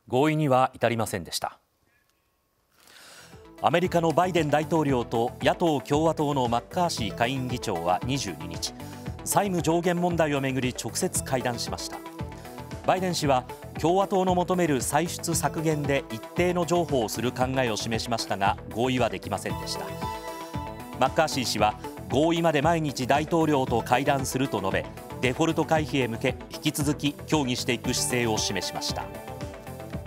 合意には至りませんでした。アメリカのバイデン大統領と野党・共和党のマッカーシー下院議長は22日、債務上限問題をめぐり直接会談しました。バイデン氏は共和党の求める歳出削減で一定の譲歩をする考えを示しましたが、合意はできませんでした。マッカーシー氏は合意まで毎日大統領と会談すると述べ、デフォルト回避へ向け引き続き協議していく姿勢を示しました。